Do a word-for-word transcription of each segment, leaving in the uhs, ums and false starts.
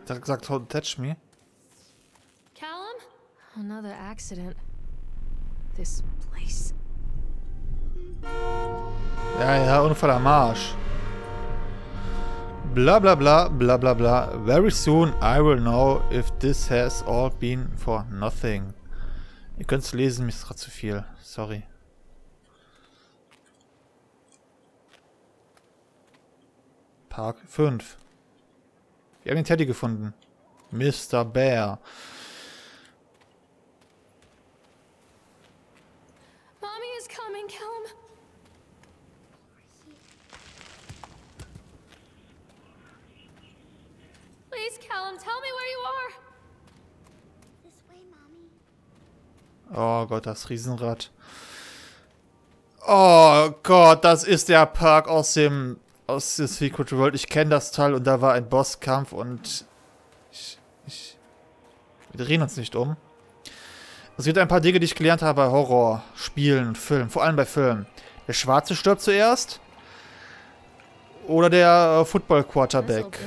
Der hat gesagt, don't touch me. Callum? Another accident. This place. Ja, ja, Unfall am Arsch. Bla bla bla bla bla bla. Very soon I will know if this has all been for nothing. Ihr könnt es lesen, mir ist gerade zu viel. Sorry. Park fünf. Wir haben den Teddy gefunden. Mister Bear. Mommy is coming, Callum. Please, Callum, tell me where you are. This way, Mommy. Oh Gott, das Riesenrad. Oh Gott, das ist der Park aus dem aus der Secret World. Ich kenne das Teil und da war ein Bosskampf und ich, ich, wir drehen uns nicht um. Es gibt ein paar Dinge, die ich gelernt habe bei Horror, Spielen und Filmen. Vor allem bei Filmen. Der Schwarze stirbt zuerst. Oder der äh, Football Quarterback.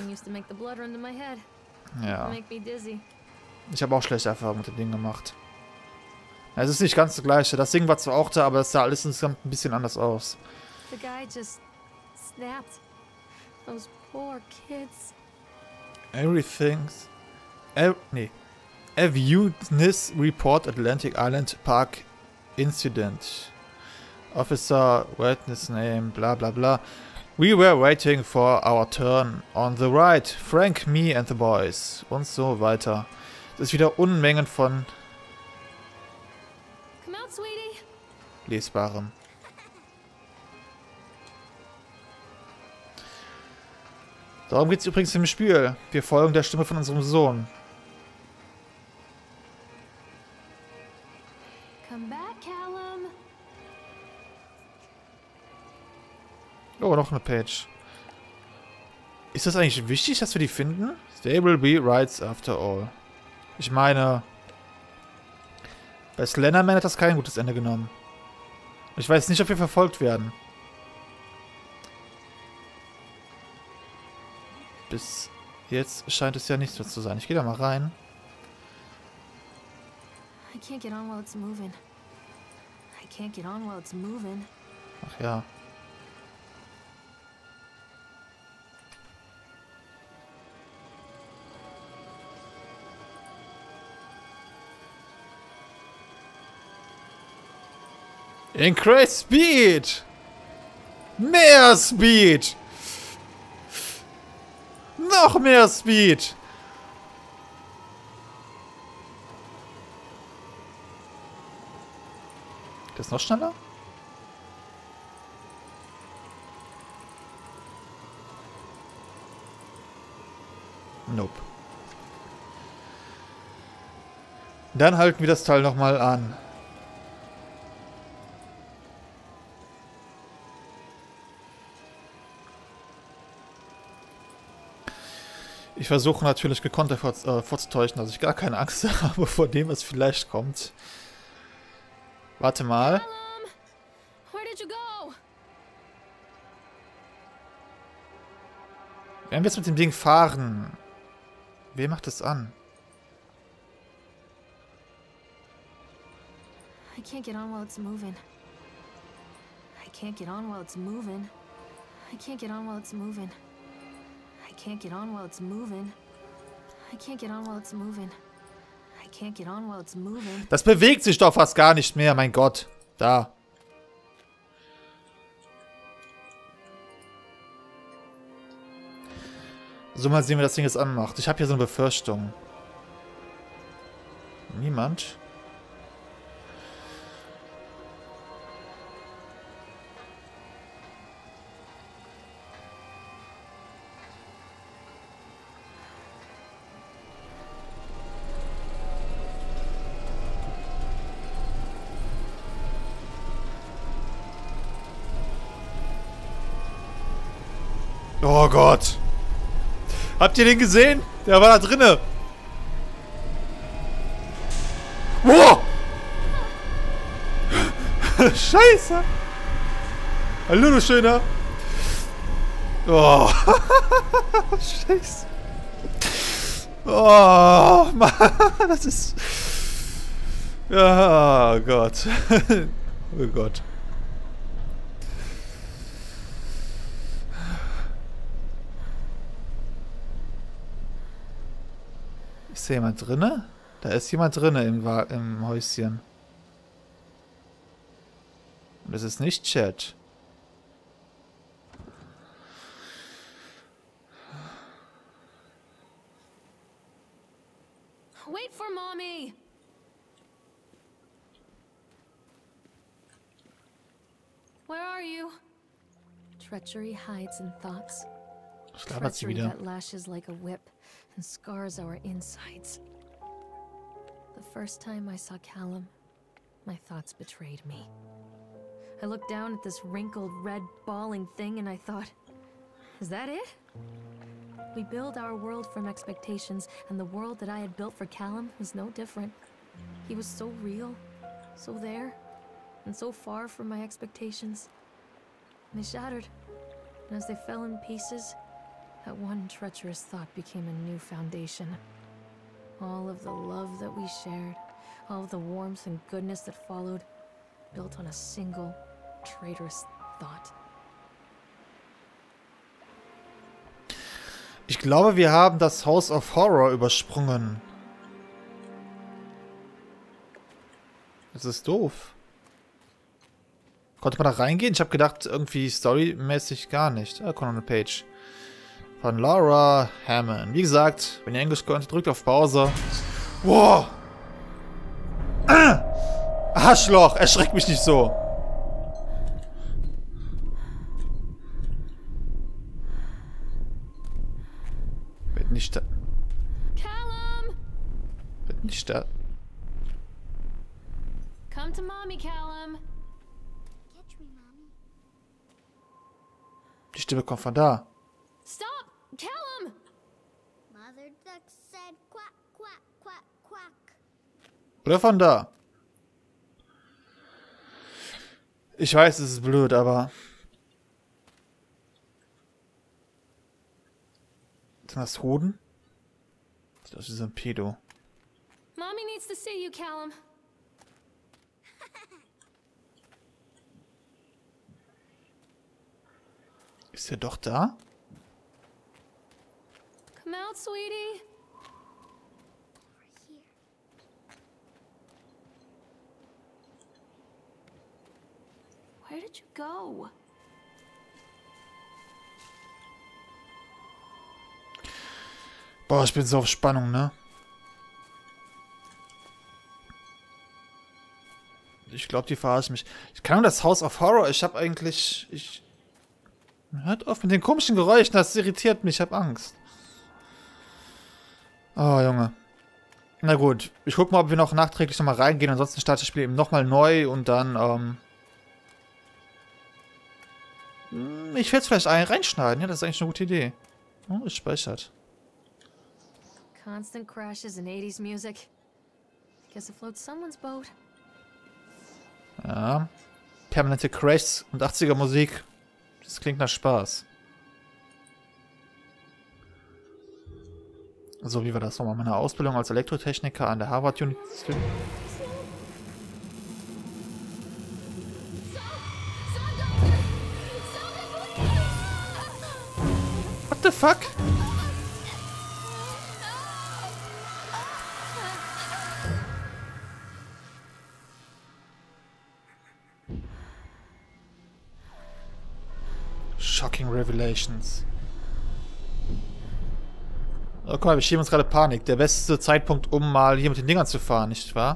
Ja. Ich habe auch schlechte Erfahrungen mit dem Ding gemacht. Ja, es ist nicht ganz das gleiche. Das Ding war zwar auch da, aber es sah alles insgesamt ein bisschen anders aus. The guy just snapped. Those poor kids. Everything's... Ev nee. Evidence Report Atlantic Island Park Incident. Officer, witness name, bla bla bla. We were waiting for our turn on the right. Frank, me and the boys. Und so weiter. Das ist wieder Unmengen von Come out, sweetie. Lesbarem. Darum geht es übrigens im Spiel. Wir folgen der Stimme von unserem Sohn. Come back, Callum. Oh, noch eine Page. Ist das eigentlich wichtig, dass wir die finden? They will be rights after all. Ich meine, bei Slenderman hat das kein gutes Ende genommen. Ich weiß nicht, ob wir verfolgt werden. Bis jetzt scheint es ja nicht so zu sein. Ich gehe da mal rein. I can't get on while it's moving. I can't get on while it's moving. Ach ja. Increase Speed! Mehr Speed! Noch mehr Speed! Das ist noch schneller? Nope. Dann halten wir das Teil nochmal an. Ich versuche natürlich gekonnt davor äh, vorzutäuschen, dass ich gar keine Angst habe vor dem, was vielleicht kommt. Warte mal. Callum, where did you go? Wenn wir jetzt mit dem Ding fahren, wer macht das an? I can't get on while it's moving. I can't get on while it's moving. I can't get on while it's moving. I can't get on while it's moving. I can't get on while it's moving. I can't get on while it's moving. Das bewegt sich doch fast gar nicht mehr, mein Gott. Da. So, mal sehen, wie das Ding jetzt anmacht. Ich habe hier so eine Befürchtung. Niemand? Oh Gott. Habt ihr den gesehen? Der war da drinne. Wow. Scheiße. Hallo, du Schöner. Oh. Scheiße. Oh, Mann, das ist... Ja, oh Gott. Oh Gott. Ist da jemand drinne? Da ist jemand drinne im, Wa- im Häuschen. Und das ist nicht Chat. Wait for mommy! Where are you? Treachery hides in thoughts. Das labert sie Treachery wieder. that lashes like a whip and scars our insides. The first time I saw Callum, my thoughts betrayed me. I looked down at this wrinkled, red, bawling thing and I thought, is that it? We build our world from expectations, and the world that I had built for Callum was no different. He was so real, so there, and so far from my expectations. And they shattered, and as they fell in pieces, that one treacherous thought became a new foundation. All of the love that we shared, all of the warmth and goodness that followed, built on a single, traitorous thought. Ich glaube, wir haben das House of Horror übersprungen. Das ist doof. Konnte man da reingehen? Ich habe gedacht, irgendwie storymäßig gar nicht. Ah, Conan Page. Von Laura Hammond. Wie gesagt, wenn ihr Englisch könnt, drückt auf Pause. Wow! Ah! Arschloch! Erschreckt mich nicht so! Wird nicht da... Callum! Wird nicht da... Come to mommy, Callum. Catch me, Mommy. Die Stimme kommt von da. Stop! Callum! Mother Duck said quack, quack, quack, quack. Oder von da. Ich weiß, es ist blöd, aber... Sind das Hoden? Das ist ein Pedo. Mommy needs to see you, Callum. Ist er doch da? Come out, sweetie. Over here. Where did you go? Boah, ich bin so auf Spannung, ne? Ich glaube, die verarschen mich. Ich kann das House of Horror. Ich habe eigentlich... Ich... Hört auf mit den komischen Geräuschen. Das irritiert mich. Ich habe Angst. Oh, Junge. Na gut. Ich guck mal, ob wir noch nachträglich nochmal reingehen. Ansonsten starte ich das Spiel eben nochmal neu und dann, ähm... Ich werde es vielleicht ein reinschneiden. Ja, das ist eigentlich eine gute Idee. Oh, ist speichert. Constant crashes and eighties music. Guess it floats someone's boat. Ja. Permanente Crashs und achtziger Musik. Das klingt nach Spaß. So, wie war das nochmal? Meine Ausbildung als Elektrotechniker an der Harvard University. What the fuck? Shocking Revelations. Oh, guck mal, wir schieben uns gerade Panik. Der beste Zeitpunkt, um mal hier mit den Dingern zu fahren, nicht wahr?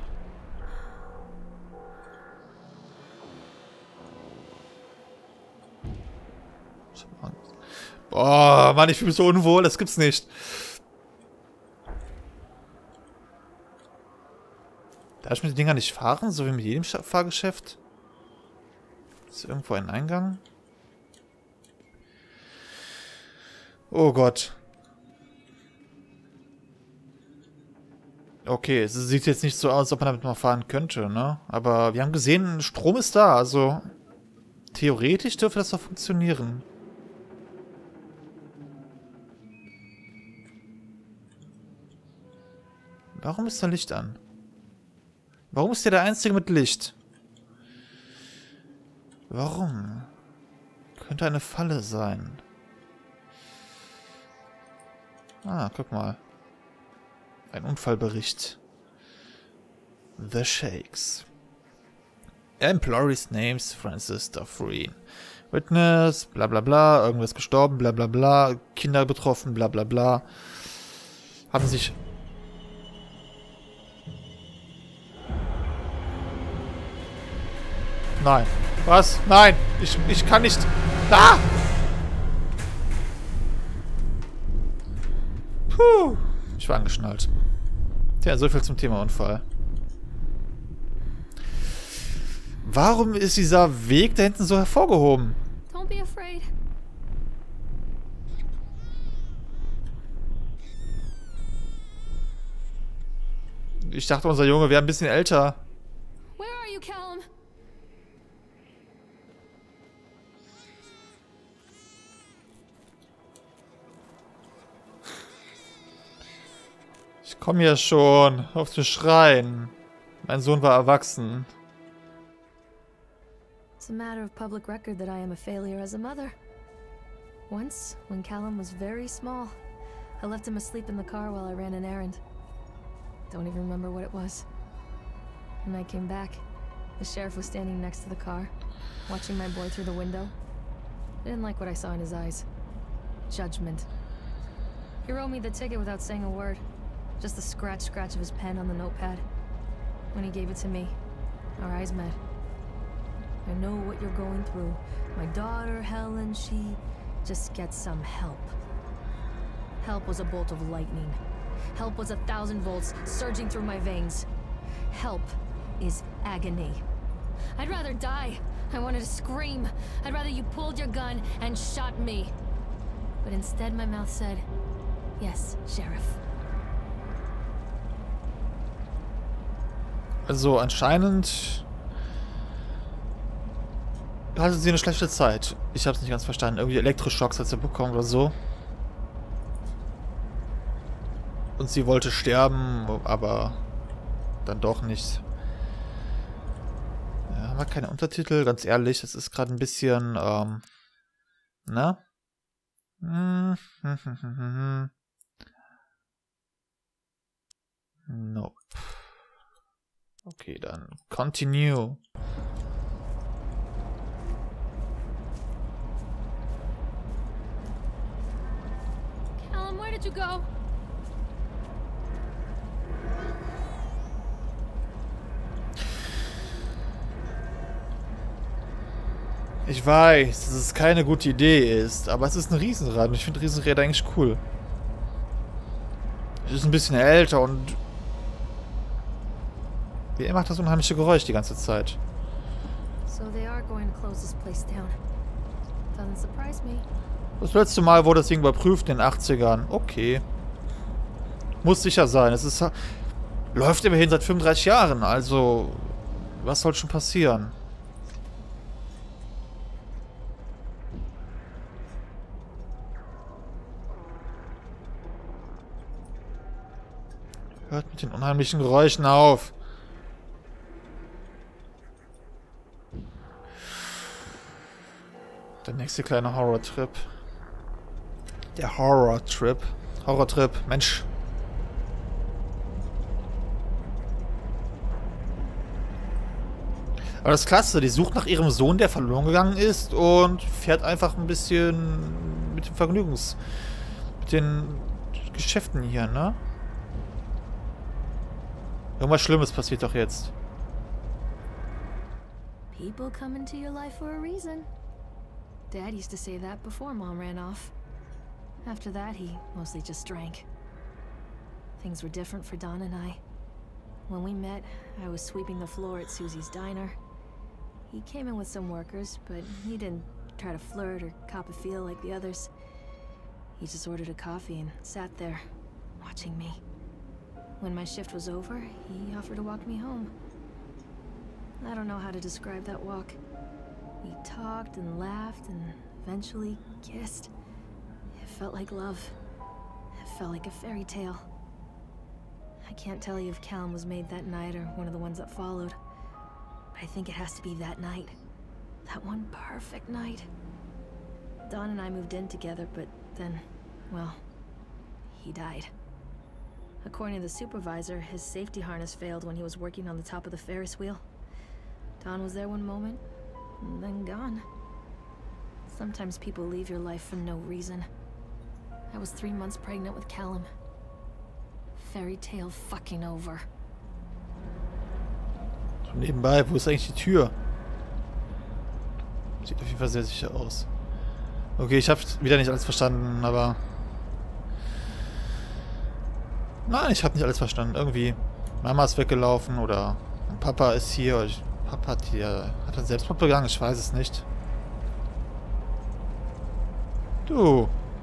Ich hab Angst. Boah, Mann, ich fühle mich so unwohl. Das gibt's nicht. Darf ich mit den Dingern nicht fahren? So wie mit jedem Fahrgeschäft? Ist irgendwo ein Eingang? Oh Gott. Okay, es sieht jetzt nicht so aus, als ob man damit mal fahren könnte, ne? Aber wir haben gesehen, Strom ist da, also theoretisch dürfte das doch funktionieren. Warum ist da Licht an? Warum ist der der Einzige mit Licht? Warum? Könnte eine Falle sein. Ah, guck mal. Ein Unfallbericht. The Shakes. Employees Names Francis Dufresne. Witness, bla bla bla, irgendwas gestorben, bla bla bla, Kinder betroffen, bla bla bla. Haben sich... Nein. Was? Nein! Ich, ich kann nicht... Ah! Puh. Ich war angeschnallt. Tja, so viel zum Thema Unfall. Warum ist dieser Weg da hinten so hervorgehoben? Don't be afraid. Ich dachte, unser Junge wäre ein bisschen älter. Where are you, Callum? Ich komme ja schon. Auf zu schreien. Mein Sohn war erwachsen. It's a matter of public record that I am a failure as a mother. Once, when Callum was very small, I left him asleep in the car while I ran an errand. Don't even remember what it was. When I came back, the sheriff was standing next to the car, watching my boy through the window. I didn't like what I saw in his eyes. Judgment. He wrote me the ticket without saying a word. Just the scratch-scratch of his pen on the notepad. When he gave it to me, our eyes met. I know what you're going through. My daughter, Helen, she just gets some help. Help was a bolt of lightning. Help was a thousand volts surging through my veins. Help is agony. I'd rather die. I wanted to scream. I'd rather you pulled your gun and shot me. But instead my mouth said, yes, Sheriff. Also anscheinend hatte sie eine schlechte Zeit. Ich habe es nicht ganz verstanden. Irgendwie Elektroschocks hat sie bekommen oder so. Und sie wollte sterben, aber dann doch nicht. Ja, haben wir keine Untertitel, ganz ehrlich. Das ist gerade ein bisschen, ähm, na? Nope. Okay, dann continue. Callum, where did you go? Ich weiß, dass es keine gute Idee ist, aber es ist ein Riesenrad und ich finde Riesenräder eigentlich cool. Es ist ein bisschen älter und wie immer macht das unheimliche Geräusch die ganze Zeit. So they are going to close this place down. Doesn't surprise me. Das letzte Mal wurde das Ding überprüft in den achtzigern. Okay. Muss sicher sein. Es ist läuft immerhin seit fünfunddreißig Jahren, also was soll schon passieren? Hört mit den unheimlichen Geräuschen auf. Der nächste kleine Horror-Trip. Der Horror-Trip. Horror-Trip. Mensch. Aber das ist klasse. Die sucht nach ihrem Sohn, der verloren gegangen ist und fährt einfach ein bisschen mit dem Vergnügens... mit den Geschäften hier, ne? Irgendwas Schlimmes passiert doch jetzt. People come into your life for a reason. Dad used to say that before Mom ran off. After that, he mostly just drank. Things were different for Don and I. When we met, I was sweeping the floor at Susie's diner. He came in with some workers, but he didn't try to flirt or cop a feel like the others. He just ordered a coffee and sat there, watching me. When my shift was over, he offered to walk me home. I don't know how to describe that walk. We talked and laughed and eventually kissed. It felt like love. It felt like a fairy tale. I can't tell you if Callum was made that night or one of the ones that followed. But I think it has to be that night. That one perfect night. Dawn and I moved in together, but then, well, he died. According to the supervisor, his safety harness failed when he was working on the top of the Ferris wheel. Dawn was there one moment, and then gone. Sometimes people leave your life for no reason. I was three months pregnant with Callum. Fairy tale fucking over. Nebenbei, wo ist eigentlich die Tür? Sieht auf jeden Fall sehr sicher aus. Okay, ich habe wieder nicht alles verstanden, aber... Nein, ich habe nicht alles verstanden. Irgendwie, Mama ist weggelaufen oder Papa ist hier. Oder ich, Papa hat hier... Hat er Selbstmord begangen? Ich weiß es nicht. Du.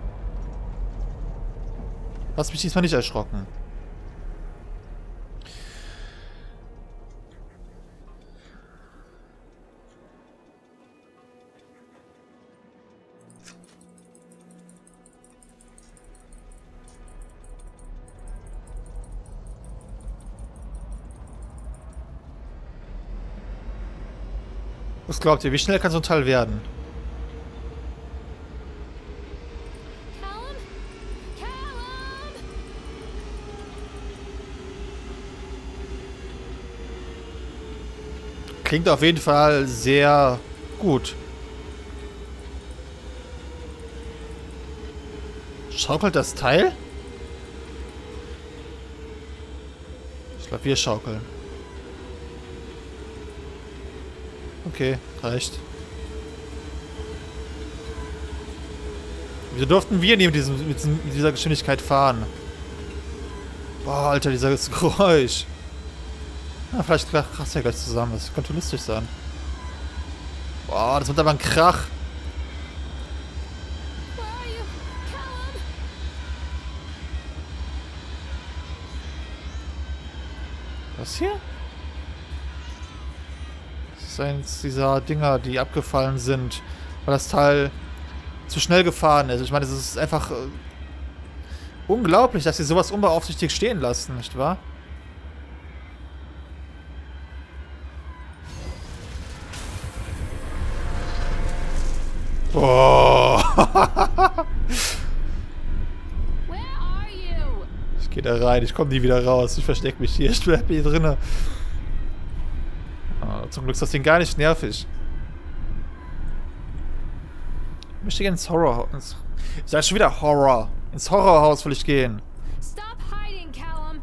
Hast mich diesmal nicht erschrocken. Was glaubt ihr, wie schnell kann so ein Teil werden? Callum? Callum! Klingt auf jeden Fall sehr gut. Schaukelt das Teil? Ich glaube, wir schaukeln. Okay, reicht. Wieso durften wir nie mit, diesem, mit, diesem, mit dieser Geschwindigkeit fahren? Boah, Alter, dieses Geräusch. Ja, vielleicht kracht ja gleich zusammen. Das könnte lustig sein. Boah, das wird aber ein Krach. Where are you? Callum? Was hier? Das ist eins dieser Dinger, die abgefallen sind, weil das Teil zu schnell gefahren ist. Ich meine, es ist einfach äh, unglaublich, dass sie sowas unbeaufsichtigt stehen lassen, nicht wahr? Boah. Where are you? Ich gehe da rein, ich komme nie wieder raus. Ich verstecke mich hier, ich bleib hier drinnen. Oh, zum Glück ist das Ding gar nicht nervig. Ich möchte gerne ins Horrorhaus. Ich sag schon wieder Horror. Ins Horrorhaus will ich gehen. Stop hiding, Callum.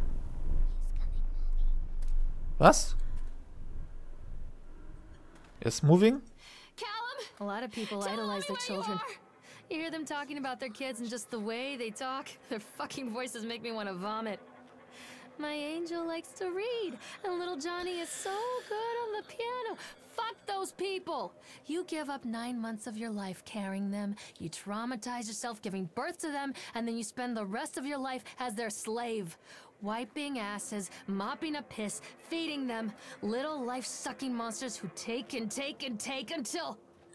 Was? Yes, moving? A lot of people idolize their children. You hear them talking about their kids and just the way they talk, their fucking voices make me want to vomit. My angel likes to read, and little Johnny is so good on the piano. Fuck those people! You give up nine months of your life carrying them, you traumatize yourself giving birth to them, and then you spend the rest of your life as their slave. Wiping asses, mopping up piss, feeding them. Little life-sucking monsters who take and take and take until...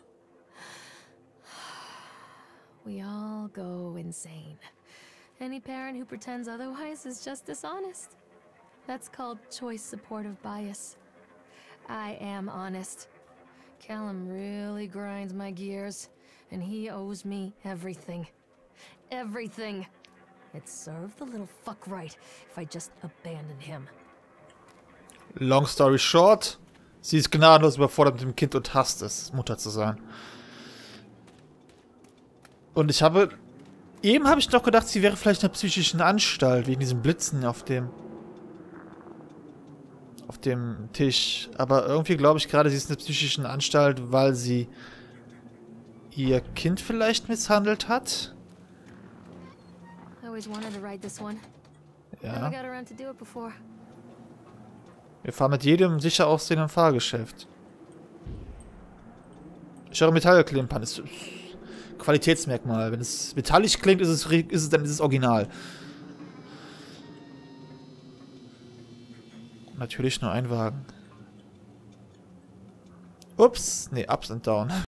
we all go insane. Any parent who pretends otherwise is just dishonest. That's called choice supportive bias. I am honest. Callum really grinds my gears, and he owes me everything. Everything. It served the little fuck right if I just abandoned him. Long story short, sie ist gnadenlos überfordert mit dem Kind und hasst es, Mutter zu sein. Und ich habe... Eben habe ich noch gedacht, sie wäre vielleicht in einer psychischen Anstalt, wegen diesen Blitzen auf dem... auf dem Tisch. Aber irgendwie glaube ich gerade, sie ist in einer psychischen Anstalt, weil sie ihr Kind vielleicht misshandelt hat. Ja. Wir fahren mit jedem sicher aussehenden Fahrgeschäft. Ich höre Metall klimpern. Das ist Qualitätsmerkmal. Wenn es metallisch klingt, ist es, ist es, dann ist es original. Natürlich nur ein Wagen. Ups. Nee, ups and down.